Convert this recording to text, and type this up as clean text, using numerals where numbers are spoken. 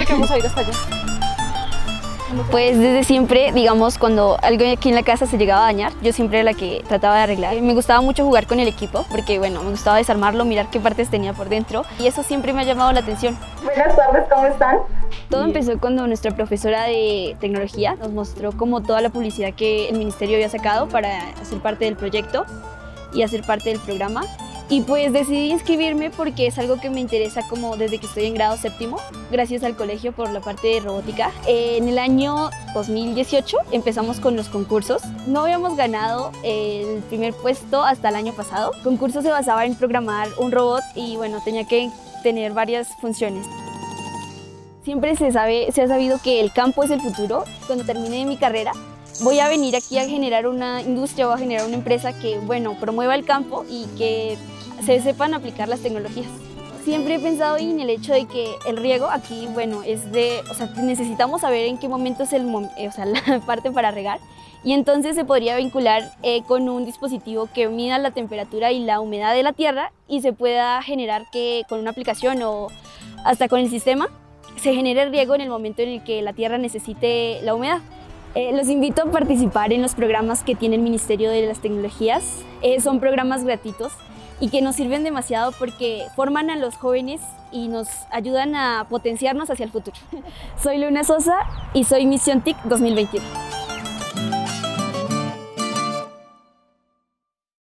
que hemos oído hasta allá? Pues desde siempre, digamos, cuando algo aquí en la casa se llegaba a dañar, yo siempre era la que trataba de arreglar. Me gustaba mucho jugar con el equipo porque, bueno, me gustaba desarmarlo, mirar qué partes tenía por dentro y eso siempre me ha llamado la atención. Buenas tardes, ¿cómo están? Todo empezó cuando nuestra profesora de tecnología nos mostró como toda la publicidad que el ministerio había sacado para hacer parte del proyecto y hacer parte del programa. Y pues decidí inscribirme porque es algo que me interesa como desde que estoy en grado séptimo, gracias al colegio por la parte de robótica. En el año 2018 empezamos con los concursos. No habíamos ganado el primer puesto hasta el año pasado. El concurso se basaba en programar un robot y bueno, tenía que tener varias funciones. Siempre se ha sabido que el campo es el futuro. Cuando termine mi carrera, voy a venir aquí a generar una industria o a generar una empresa que, bueno, promueva el campo y que se sepan aplicar las tecnologías. Siempre he pensado en el hecho de que el riego aquí, bueno, necesitamos saber en qué momento es la parte para regar y entonces se podría vincular con un dispositivo que mida la temperatura y la humedad de la tierra y se pueda generar que con una aplicación o hasta con el sistema se genere el riego en el momento en el que la tierra necesite la humedad. Los invito a participar en los programas que tiene el Ministerio de las Tecnologías. Son programas gratuitos y que nos sirven demasiado porque forman a los jóvenes y nos ayudan a potenciarnos hacia el futuro. Soy Luna Sosa y soy Misión TIC 2021.